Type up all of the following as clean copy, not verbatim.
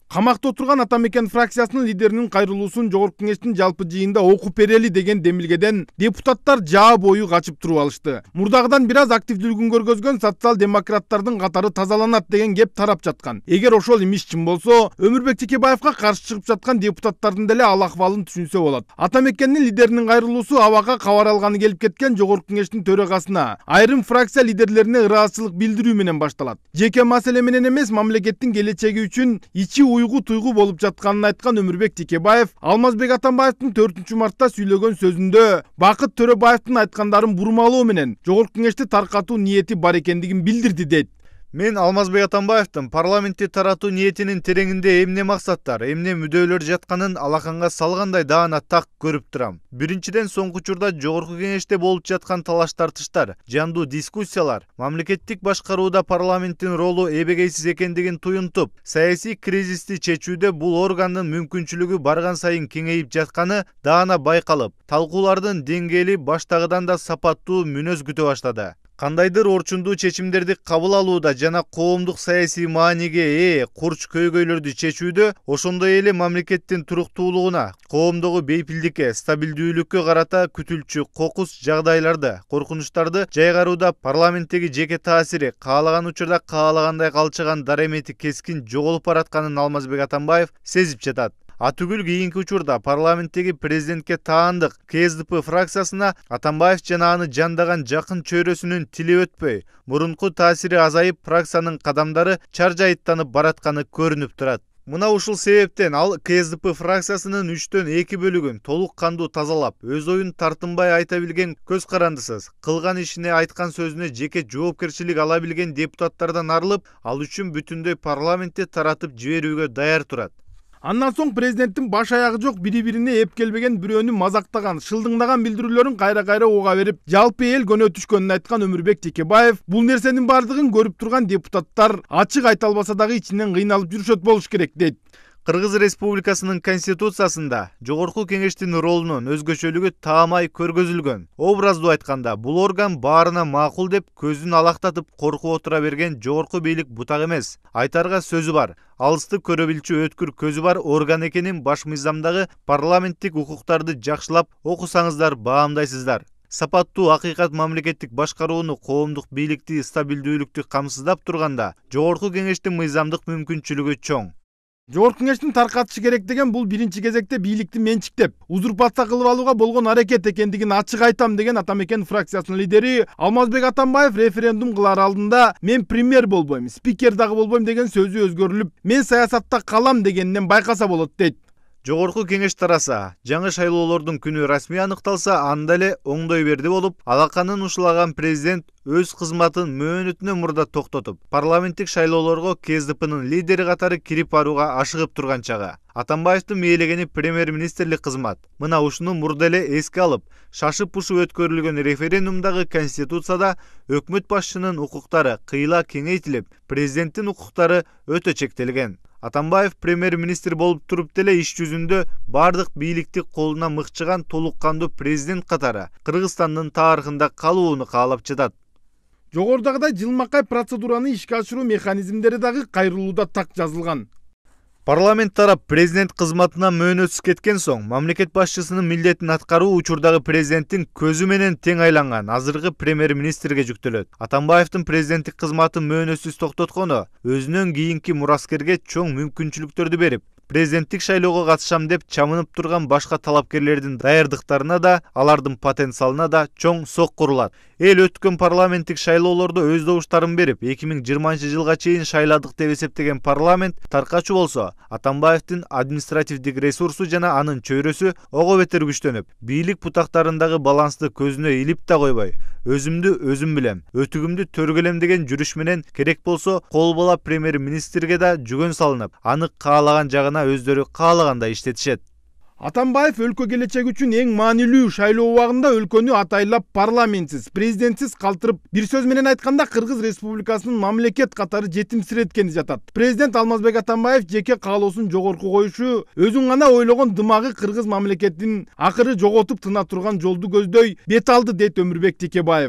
Камакта отурган Ата Мекен фракциясынын лидеринин кайрылуусун Жогорку Кеңештин жалпы жыйында окуп берели деген демилгеден депутаттар жаа бою качып туруп алышты. Мурдагыдан бир аз активдүүлүгүн көргөзгөн социал-демократтардын катары тазаланат деген кеп тарап жаткан. Эгер ошол имиш чын болсо, Өмүрбек Текебаевга каршы чыгып жаткан депутаттардын деле ал акыбалын түшүнсө болот. Ата Мекенин лидеринин кайрылуусу абага кабар алганы келип кеткен Жогорку Кеңештин төрагасына айрым фракция лидерлерине ыраазычылык билдирүү менен башталат. Жеке маселе менен эмес, мамлекеттин келечеги үчүн ичи уйгу-туйгу болуп жатканын айткан Өмүрбек Текебаев Алмазбек Атамбаевдин 4-мартта сүйлөгөн сөзүндө Бакыт Төрөбаевдин айткандарын бурмалоо менен Жогорку Кеңешти таркатуу ниети бар экендигин билдирди дейт. Мен Алмазбек Атамбаевдин парламентти таратуу ниетинин тереңинде эмне максаттар, эмне мүдөлөр жатканын алаканга салгандай даана так көрүп турам. Биринчиден, соңку учурда Жогорку Кеңеште болуп жаткан талаш-тартыштар, жандуу дискуссиялар, мамлекеттик башкарууда парламенттин ролу эбегейсиз экендигин туюнтуп, саясий кризисти чечүүдө бул органдын мүмкүнчүлүгү барган сайын кеңейип жатканы даана байкалып, талкуулардын деңгээли баштагыдан да сапаттуу мүнөз күтө баштады. Кандайдыр орчундуу чечимдерди кабыл алууда жана коомдук саясий мааниге ээ курч көйгөйлөрдү чечүүдө, ошондой эле мамлекеттин туруктуулугуна, коомдогу бейпилдикке, стабилдүүлүккө карата күтүлчү кокус жагдайларды, коркунучтарды жайгарууда парламенттеги жеке таасири каалаган учурда каалагандай калчыган даремети кескин жоголуп баратканын Алмазбек Атамбаев сезип жатат. Атүгүл кийинки учурда парламенттеги президентке таандык КСДП фракциясына Атамбаев жана аны жандаган жакын чөйрөсүнүн тили өтпөй, мурунку таасири азайып, фракциянын кадамдары чаржайыттанып баратканы көрүнүп турат. Мына ушул себептен ал КСДП фракциясынын 3/2 бөлүгүн толук кандуу тазалап, өз оюн тартынбай айта билген, көз карандысыз, кылган ишине, айткан сөзүнө жеке жоопкерчилик ала билген депутаттардан арылып, ал үчүн бүтүндөй парламентти таратып жиберүүгө даяр турат. Андан соң президенттин баш аягы жок бири-бирине эп келбеген бирөөнү мазактаган, шылдыңдаган билдирүүлөрүн кайра-кайра уга берип, жалпы эл көнө түшкөнүн айткан Өмүрбек Текебаев бул нерсенин бардыгын көрүп турган депутаттар ачык айта албаса дагы ичинен кыйналып жүрүшөт болуш керек дейт. Кыргыз Республикасынын Конституциясында Жогорку Кеңештин ролунун өзгөчөлүгү таамай көргөзүлгөн. Образдуу айтканда, бул орган баарына макул деп көзүн алактатып коркуп отура берген жогорку бийлик бутак эмес. Айтарга сөзү бар, алысты көрө билчү өткүр көзү бар орган экенин баш мыйзамдагы парламенттик укуктарды жакшылап окусаңыздар баамдайсыздар. Сапаттуу акыйкат мамлекеттик башкарууну, коомдук бийликти, стабилдүүлүктү камсыздап турганда, Жогорку Кеңештин мыйзамдык мүмкүнчүлүгү чоң. Жогорку Кеңештин таркатышы керек деген бул биринчи кезекте бийликти менчиктеп, узурпация кылып алууга болгон аракет экендигин ачык айтам деген Ата Мекен фракциясынын лидери Алмазбек Атамбаев референдум кылар алдында "Мен премьер болбойм, спикер дагы болбойм" деген сөзү өзгөрүлүп, "Мен саясатта калам" дегенинен байкаса болот дейт. Жогорку Кеңеш тараса, жаңы шайлоолордун күнү расмий аныкталса, анда эле оңдой берди болуп, алаканын ушулаган президент өз кызматын мөөнөтүнөн мурда токтотуп, парламенттик шайлоолорго КСДПнын лидери катары кирип барууга ашыгып турган чагы. Атамбаевдин мээлегени премьер-министрлик кызмат. Мына ушуну мурда эле эске алып, шашып-пушуп өткөрүлгөн референдумдагы Конституцияда өкмөт башчынын укуктары кыйла кеңейтилип, президенттин укуктары өтө чектелген. Атамбаев премьер-министр болуп туруп деле иш жүзүндө бардык бийликти колуна мыкчыган толук кандуу президент катары Кыргызстандын тарыхында калууну каалап жатат. Жогорудагыдай жылмакай процедураны ишке ашыруу механизмдери дагы кайрылууда так жазылган. Парламент тарап президент кызматына мөөнөтсүз кеткен соң, мамлекет башчысынын милдетин аткаруу учурдагы президенттин көзү менен тең айланган азыркы премьер-министрге жүктөлөт. Атамбаевдин президенттик кызматын мөөнөтсүз токтоткону өзүнөн кийинки мураскерге чоң мүмкүнчүлүктөрдү берип, президенттик шайлоого катышам деп чамынып турган башка талапкерлердин даярдыктарына да, алардын потенциалына да чоң сок урулат. Эл өткөн парламенттик шайлоолордо өз добуштарын берип, 2020-жылга чейин шайладык деп эсептеген парламент таркачу болсо, Атамбаевдин административдик ресурсу жана анын чөйрөсү ого бетер күчтөнүп, бийлик бутактарындагы балансты көзүнө илип да койбой, өзүмдү өзүм билем, өтүгүмдү төргөлем деген жүрүш менен керек болсо кол бала премьер-министрге да жүгөн салынып, аны каалаган жагына өздөрү каалагандай иштетишет. Атамбаев өлкө келечеги үчүн эң маанилүү шайлоо убагында өлкөнү атайлап парламентсиз, президентсиз калтырып, бир сөз менен айтканда Кыргыз Республикасынын мамлекет катары жетимсиреткени жатат. Президент Алмазбек Атамбаев жеке каалоосун жогорку коюшу, өзүн гана ойлогон дымагы Кыргыз мамлекетин акыры жоготуп тына турган жолду көздөй бет алды дейт Өмүрбек Текебаев.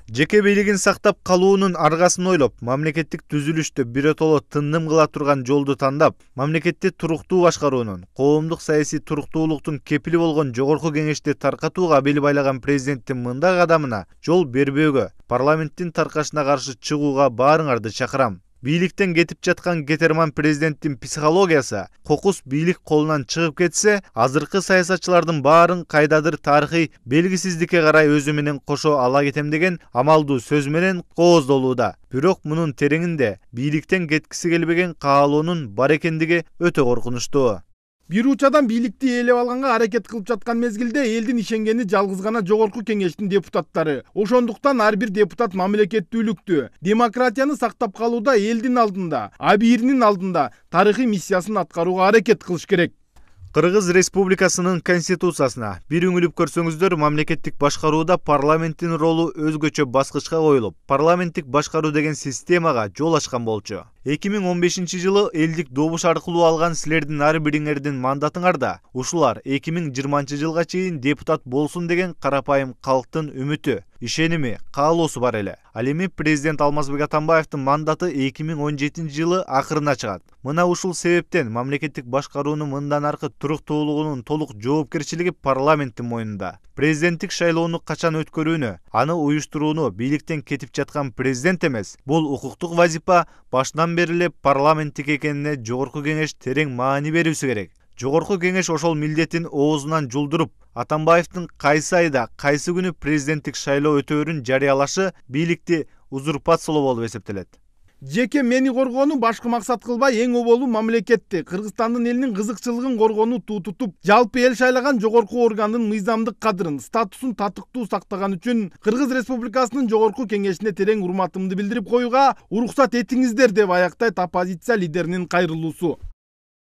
Жеке бийлигин сактап калуунун аргасын ойлоп, мамлекеттик түзүлүштө биротоло тындым кыла турган жолду тандап, мамлекетти туруктуу башкаруунун, коомдук саясий туруктуулуктун кепили болгон жогорку кеңешти таркатууга бел байлаган президенттин мындай кадамына жол бербөөгө, парламенттин таркашына каршы чыгууга баарыңарды чакырам. Бийликтен кетип жаткан кетерман президенттин психологиясы кокус бийлик колунан чыгып кетсе, азыркы саясатчылардын баарын кайдадыр тарыхый белгисиздикке карай өзү менен кошо ала кетем деген амалдуу сөз менен кооздолууда. Бирок мунун тереңинде бийликтен кеткиси келбеген каалоонун бар экендиги өтө коркунучтуу. Бир учадан бийликти ээлеп алганга аракет кылып жаткан мезгилде элдин ишенгени жалгыз гана жогорку кеңештин депутаттары. Ошондуктан ар бир депутат мамлекеттүүлүктү, демократияны сактап калууда элдин алдында, абийиринин алдында тарыхый миссиясын аткарууга аракет кылыш керек. Кыргыз Республикасынын конституциясына бир үңүлүп көрсөңүздөр, мамлекеттик башкарууда парламенттин ролу өзгөчө баскычка коюлуп, парламенттик башкаруу деген системага жол ачкан болчу. 2015-жылы элдик добуш аркылуу алган силердин ар бириңердин мандатыңарда ушулар 2020-жылга чейин депутат болсун деген карапайым калктын үмүтү, ишеними, каалоосу бар эле. Ал эми президент Алмазбек Атамбаевдин мандаты 2017-жылы акырына чыгат. Мына ушул себептен мамлекеттик башкаруунун мындан аркы туруктуулугунун толук жоопкерчилиги парламенттин мойнунда. Президенттик шайлоону качан өткөрүүнү, аны уюштурууну бийликтен кетип жаткан президент эмес, бул укуктук вазипа башынан бери эле парламенттик экенине жогорку кеңеш терең маани берүүсү керек. Жогорку кеңеш ошол милдетин оозунан жулдуруп, Атамбаевдин кайсы айда, кайсы күнү президенттик шайлоо өтөөрүн жарыялашы бийликти узурпациялоо болуп эсептелет. Жеке мени коргоону башкы максат кылбай, эң оболу мамлекетти, Кыргызстандын элинин кызыкчылыгын коргоону туу тутуп, жалпы эл шайлаган жогорку органдын мыйзамдык кадырын, статусун татыктуу сактаган үчүн Кыргыз Республикасынын жогорку кеңешине терең урматымды билдирип коюуга уруксат этиңиздер деп аяктайт оппозиция лидеринин кайрылуусу.